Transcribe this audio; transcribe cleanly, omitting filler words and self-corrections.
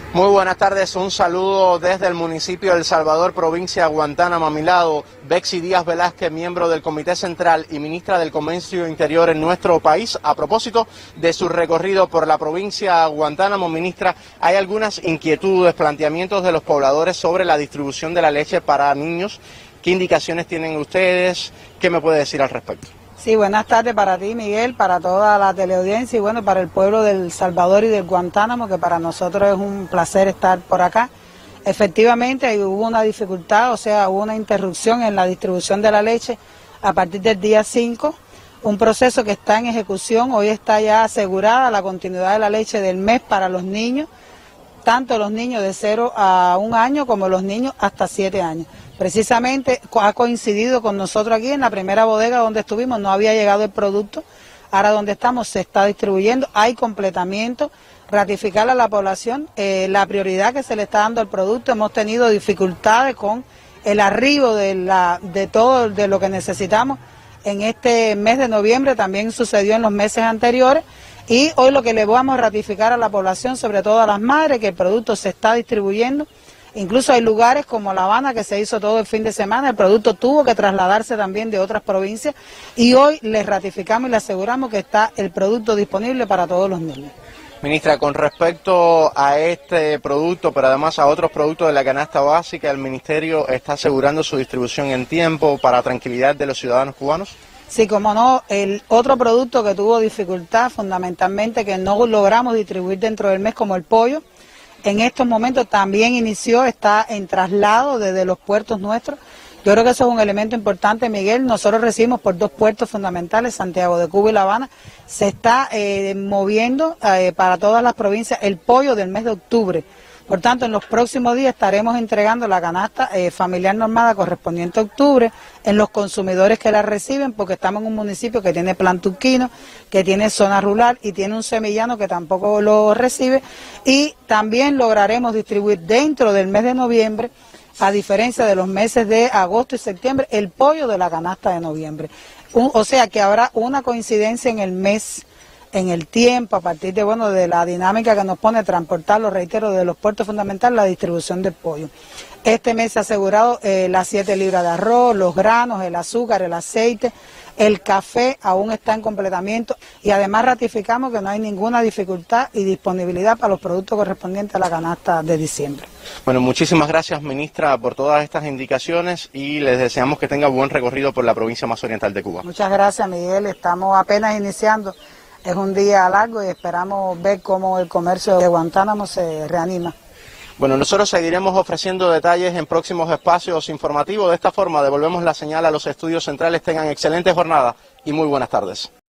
Muy buenas tardes, un saludo desde el municipio de El Salvador, provincia de Guantánamo. A mi lado, Bexy Díaz Velázquez, miembro del Comité Central y ministra del Comercio Interior en nuestro país. A propósito de su recorrido por la provincia de Guantánamo, ministra, hay algunas inquietudes, planteamientos de los pobladores sobre la distribución de la leche para niños. ¿Qué indicaciones tienen ustedes? ¿Qué me puede decir al respecto? Sí, buenas tardes para ti, Miguel, para toda la teleaudiencia y bueno, para el pueblo del Salvador y del Guantánamo, que para nosotros es un placer estar por acá. Efectivamente, hubo una dificultad, o sea, hubo una interrupción en la distribución de la leche a partir del día 5, un proceso que está en ejecución. Hoy está ya asegurada la continuidad de la leche del mes para los niños, tanto los niños de 0 a 1 año como los niños hasta 7 años. Precisamente ha coincidido con nosotros aquí en la primera bodega donde estuvimos, no había llegado el producto, ahora donde estamos se está distribuyendo, hay completamiento, ratificar a la población la prioridad que se le está dando al producto. Hemos tenido dificultades con el arribo de todo lo que necesitamos en este mes de noviembre, también sucedió en los meses anteriores. Y hoy lo que le vamos a ratificar a la población, sobre todo a las madres, que el producto se está distribuyendo. Incluso hay lugares como La Habana que se hizo todo el fin de semana, el producto tuvo que trasladarse también de otras provincias y hoy les ratificamos y les aseguramos que está el producto disponible para todos los niños. Ministra, con respecto a este producto, pero además a otros productos de la canasta básica, ¿el Ministerio está asegurando su distribución en tiempo para tranquilidad de los ciudadanos cubanos? Sí, como no, el otro producto que tuvo dificultad, fundamentalmente que no logramos distribuir dentro del mes, como el pollo, en estos momentos también inició, está en traslado desde los puertos nuestros. Yo creo que eso es un elemento importante, Miguel. Nosotros recibimos por 2 puertos fundamentales, Santiago de Cuba y La Habana. Se está moviendo para todas las provincias el pollo del mes de octubre. Por tanto, en los próximos días estaremos entregando la canasta familiar normada correspondiente a octubre en los consumidores que la reciben, porque estamos en un municipio que tiene plan turquino, que tiene zona rural y tiene un semillano que tampoco lo recibe. Y también lograremos distribuir dentro del mes de noviembre, a diferencia de los meses de agosto y septiembre, el pollo de la canasta de noviembre. O sea que habrá una coincidencia en el mes, en el tiempo, a partir de la dinámica que nos pone transportarlo, reitero, de los puertos fundamentales, la distribución del pollo. Este mes se ha asegurado las 7 libras de arroz, los granos, el azúcar, el aceite, el café aún está en completamiento y además ratificamos que no hay ninguna dificultad y disponibilidad para los productos correspondientes a la canasta de diciembre. Bueno, muchísimas gracias, ministra, por todas estas indicaciones y les deseamos que tenga buen recorrido por la provincia más oriental de Cuba. Muchas gracias, Miguel, estamos apenas iniciando. Es un día largo y esperamos ver cómo el comercio de Guantánamo se reanima. Bueno, nosotros seguiremos ofreciendo detalles en próximos espacios informativos. De esta forma devolvemos la señal a los estudios centrales. Tengan excelente jornada y muy buenas tardes.